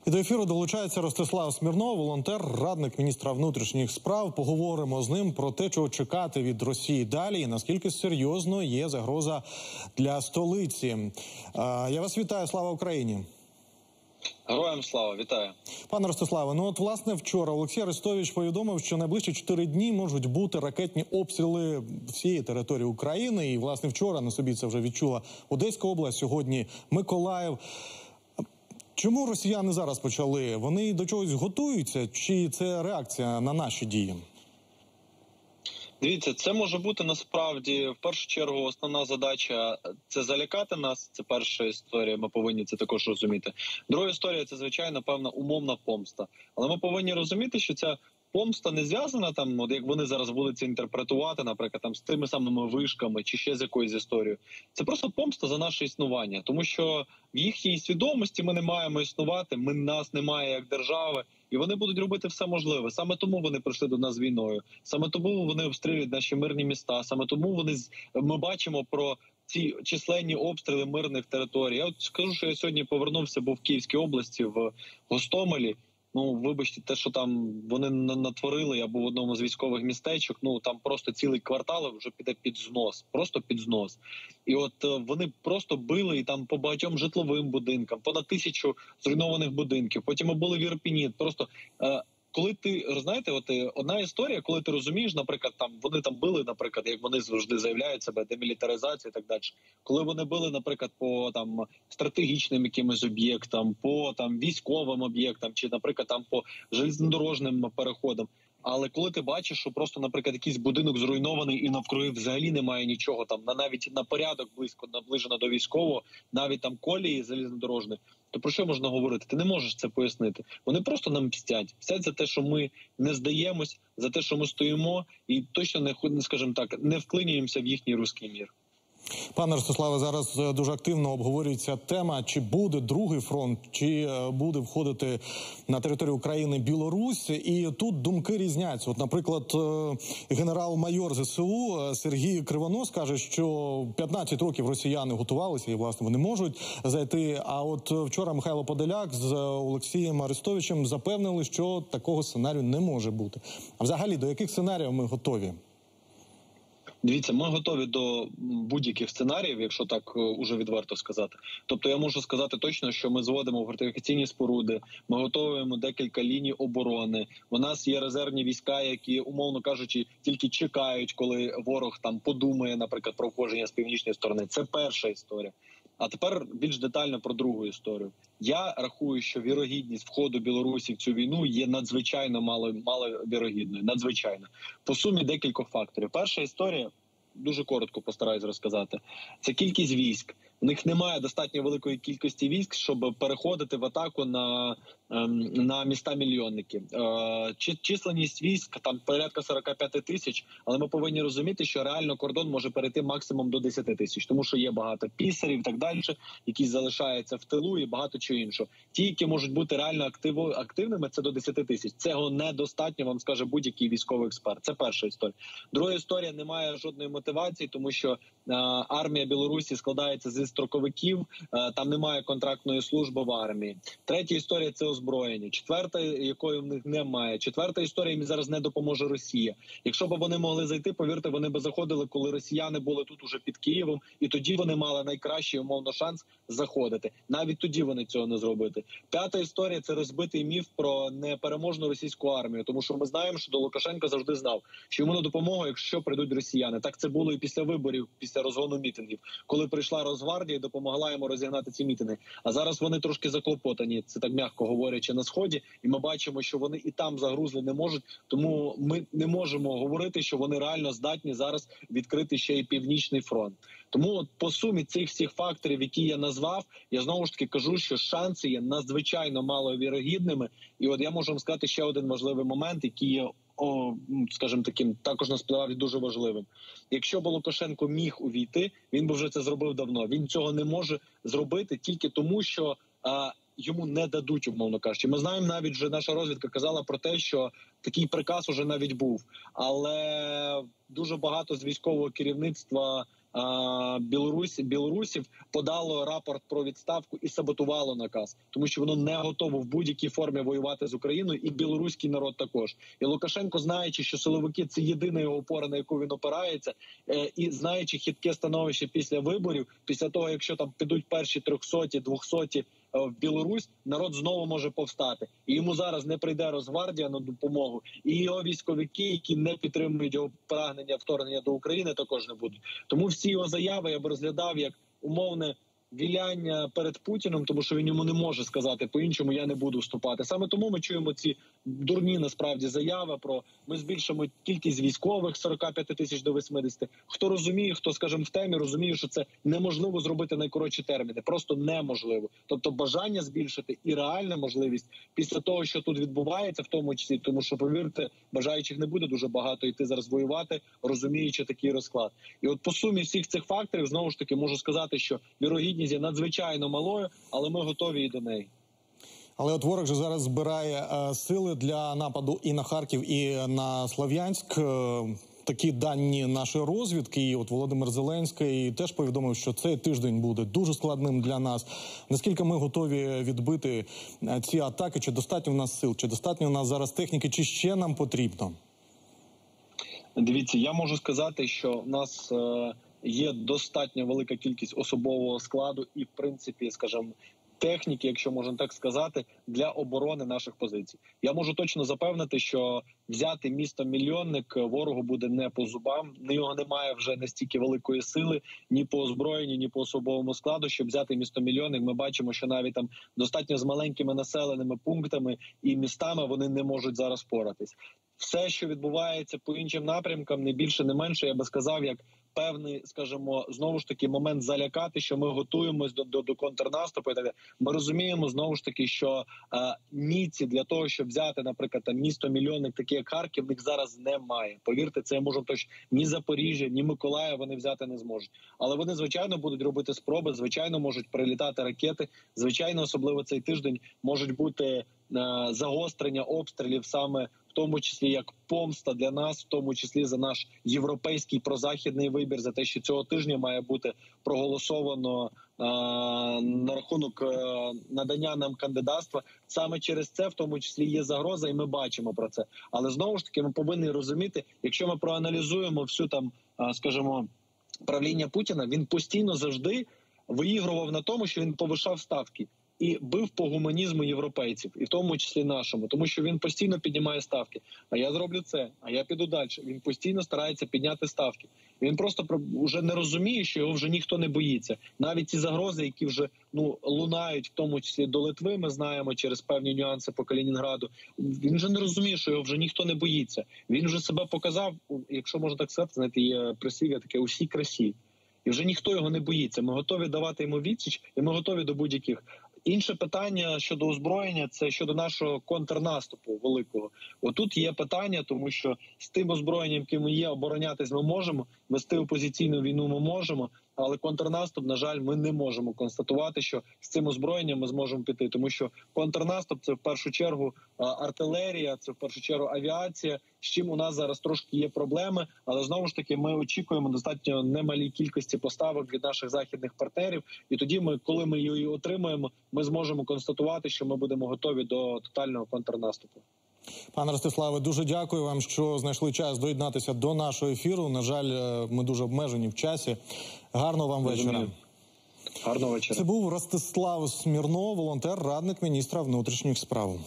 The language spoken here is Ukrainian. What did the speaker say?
І до ефіру долучається Ростислав Смірнов, волонтер, радник міністра внутрішніх справ. Поговоримо з ним про те, чого чекати від Росії далі і наскільки серйозно є загроза для столиці. Я вас вітаю, слава Україні! Героям слава, вітаю. Пане Ростиславе, ну от власне вчора Олексій Арестович повідомив, що найближчі 4 дні можуть бути ракетні обстріли всієї території України. І власне вчора на собі це вже відчула Одеська область, сьогодні Миколаїв. Чому росіяни зараз почали? Вони до чогось готуються? Чи це реакція на наші дії? Дивіться, це може бути насправді, в першу чергу, основна задача – це залякати нас. Це перша історія, ми повинні це також розуміти. Друга історія – це, звичайно, певна умовна помста. Але ми повинні розуміти, що ця помста не зв'язана, там, от як вони зараз будуть це інтерпретувати, наприклад, там, з тими самими вишками чи ще з якоюсь історією. Це просто помста за наше існування. Тому що в їхній свідомості ми не маємо існувати, нас немає як держави. І вони будуть робити все можливе. Саме тому вони прийшли до нас війною. Саме тому вони обстрілюють наші мирні міста. Саме тому ми бачимо про ці численні обстріли мирних територій. Я от скажу, що я сьогодні повернувся, був в Київській області, в Гостомелі. Ну, вибачте, те, що там вони натворили, я був в одному з військових містечок, ну, там просто цілий квартал вже піде під знос, просто під знос. І от вони просто били і там по багатьом житловим будинкам, понад 1000 зруйнованих будинків. Потім ми були в Ірпіні, просто... Коли ти, знаєте, от одна історія, коли ти розумієш, наприклад, там вони там били, наприклад, як вони завжди заявляють себе, демілітаризація і так далі. Коли вони били, наприклад, по там стратегічним якимось об'єктам, по там військовим об'єктам, чи, наприклад, там по железнодорожним переходам. Але коли ти бачиш, що просто, наприклад, якийсь будинок зруйнований і навкруги взагалі немає нічого, там навіть на порядок близько наближено до військового, навіть там колії залізнодорожні, то про що можна говорити? Ти не можеш це пояснити. Вони просто нам мстять. Мстять за те, що ми не здаємось, за те, що ми стоїмо і точно не, скажімо так, не вклинюємося в їхній руський мір. Пане Ростиславе, зараз дуже активно обговорюється тема, чи буде другий фронт, чи буде входити на територію України Білорусь. І тут думки різняться. От, наприклад, генерал-майор ЗСУ Сергій Кривонос каже, що 15 років росіяни готувалися і, власне, вони можуть зайти. А от вчора Михайло Подоляк з Олексієм Арестовичем запевнили, що такого сценарію не може бути. А взагалі, до яких сценаріїв ми готові? Дивіться, ми готові до будь-яких сценаріїв, якщо так уже відверто сказати. Тобто я можу сказати точно, що ми зводимо фортифікаційні споруди, ми готуємо декілька ліній оборони. У нас є резервні війська, які, умовно кажучи, тільки чекають, коли ворог там подумає, наприклад, про входження з північної сторони. Це перша історія. А тепер більш детально про другу історію. Я рахую, що вірогідність входу Білорусі в цю війну є надзвичайно маловірогідною. Надзвичайно. По сумі декілька факторів. Перша історія, дуже коротко постараюсь розказати, це кількість військ. У них немає достатньо великої кількості військ, щоб переходити в атаку на міста-мільйонники. Численність військ там порядка 45 тисяч, але ми повинні розуміти, що реально кордон може перейти максимум до 10 тисяч, тому що є багато пісарів і так далі, які залишаються в тилу і багато чого іншого. Ті, які можуть бути реально активними, це до 10 тисяч. Цього недостатньо, вам скаже будь-який військовий експерт. Це перша історія. Друга історія, немає жодної мотивації, тому що армія Білорусі складається зі строковиків, там немає контрактної служби в армії. Третя історія – це озброєння. Четверта, якої в них немає. Четверта історія, їм зараз не допоможе Росія. Якщо б вони могли зайти, повірте, вони б заходили, коли росіяни були тут уже під Києвом, і тоді вони мали найкращий, умовно, шанс заходити. Навіть тоді вони цього не зробити. П'ята історія – це розбитий міф про непереможну російську армію, тому що ми знаємо, що Лукашенко завжди знав, що йому на допомогу, якщо прийдуть росіяни. Так це було і після виборів, після розгону мітингів, коли прийшла Росгвардія і допомогла йому розігнати ці мітинги. А зараз вони трошки заклопотані, це так м'яко говорячи, на Сході, і ми бачимо, що вони і там загрузли не можуть, тому ми не можемо говорити, що вони реально здатні зараз відкрити ще й Північний фронт. Тому от по сумі цих всіх факторів, які я назвав, я знову ж таки кажу, що шанси є надзвичайно маловірогідними. І от я можу вам сказати ще один важливий момент, який є, скажімо таким, також насправді дуже важливим. Якщо б Лукашенко міг увійти, він би вже це зробив давно. Він цього не може зробити тільки тому, що йому не дадуть, умовно кажучи. Ми знаємо, навіть вже наша розвідка казала про те, що такий приказ уже навіть був. Але дуже багато з військового керівництва білорусів подало рапорт про відставку і саботувало наказ, тому що воно не готово в будь-якій формі воювати з Україною, і білоруський народ також. І Лукашенко, знаючи, що силовики – це єдина його опора, на яку він опирається, і знаючи хитке становище після виборів, після того, якщо там підуть перші 300-ті, 200-ті в Білорусь, народ знову може повстати. І йому зараз не прийде Росгвардія на допомогу, і його військовики, які не підтримують його прагнення вторгнення до України, також не будуть. Тому всі його заяви я б розглядав як умовне віляння перед Путіним, тому що він йому не може сказати по-іншому: я не буду вступати. Саме тому ми чуємо ці дурні, насправді, заяви про ми збільшимо кількість військових з 45 тисяч до 80. Хто розуміє, хто, скажімо, в темі, розуміє, що це неможливо зробити найкоротші терміни. Просто неможливо. Тобто бажання збільшити і реальна можливість після того, що тут відбувається, в тому числі, тому що, повірте, бажаючих не буде дуже багато йти зараз воювати, розуміючи такий розклад. І от по сумі всіх цих факторів, знову ж таки, можу сказати, що вірогідність є надзвичайно малою, але ми готові і до неї. Але от ворог же зараз збирає сили для нападу і на Харків, і на Слов'янськ. Такі дані нашої розвідки. І от Володимир Зеленський теж повідомив, що цей тиждень буде дуже складним для нас. Наскільки ми готові відбити ці атаки? Чи достатньо в нас сил? Чи достатньо в нас зараз техніки? Чи ще нам потрібно? Дивіться, я можу сказати, що в нас є достатньо велика кількість особового складу і, в принципі, скажімо, техніки, якщо можна так сказати, для оборони наших позицій. Я можу точно запевнити, що взяти місто-мільйонник ворогу буде не по зубам. Його немає вже настільки великої сили ні по озброєнню, ні по особовому складу, щоб взяти місто-мільйонник. Ми бачимо, що навіть там достатньо з маленькими населеними пунктами і містами вони не можуть зараз впоратись. Все, що відбувається по іншим напрямкам, не більше, не менше, я би сказав, як певний, скажімо, знову ж таки момент залякати, що ми готуємось до контрнаступу і так далі. Ми розуміємо, знову ж таки, що міці для того, щоб взяти, наприклад, там місто-мільйонник, таке як Харків, в них зараз немає. Повірте, це я можу точно ні Запоріжжя, ні Миколаїв вони взяти не зможуть. Але вони, звичайно, будуть робити спроби, звичайно, можуть прилітати ракети, звичайно, особливо цей тиждень, можуть бути загострення обстрілів саме в тому числі як помста для нас, в тому числі за наш європейський прозахідний вибір, за те, що цього тижня має бути проголосовано на рахунок надання нам кандидатства. Саме через це в тому числі є загроза, і ми бачимо про це. Але знову ж таки ми повинні розуміти, якщо ми проаналізуємо всю там, скажімо, правління Путіна, він постійно завжди виігрував на тому, що він повишав ставки і бив по гуманізму європейців, і в тому числі нашому, тому що він постійно піднімає ставки. А я зроблю це, а я піду далі. Він постійно старається підняти ставки. Він просто вже не розуміє, що його вже ніхто не боїться. Навіть ці загрози, які вже лунають, в тому числі до Литви, ми знаємо через певні нюанси по Калінінграду. Він вже не розуміє, що його вже ніхто не боїться. Він вже себе показав, якщо можна так сказати, знаєте, є прислів'я таке: усій красі. І вже ніхто його не боїться. Ми готові давати йому відсіч, і ми готові до будь-яких. Інше питання щодо озброєння – це щодо нашого контрнаступу великого. Отут є питання, тому що з тим озброєнням, яким ми є, оборонятись ми можемо, вести опозиційну війну ми можемо, але контрнаступ, на жаль, ми не можемо констатувати, що з цим озброєнням ми зможемо піти. Тому що контрнаступ – це в першу чергу артилерія, це в першу чергу авіація, з чим у нас зараз трошки є проблеми, але знову ж таки ми очікуємо достатньо немалій кількості поставок від наших західних партнерів, і тоді ми, коли ми її отримаємо, ми зможемо констатувати, що ми будемо готові до тотального контрнаступу. Пане Ростиславе, дуже дякую вам, що знайшли час доєднатися до нашого ефіру. На жаль, ми дуже обмежені в часі. Гарного вам вечора. Гарного вечора. Це був Ростислав Смірнов, волонтер, радник міністра внутрішніх справ.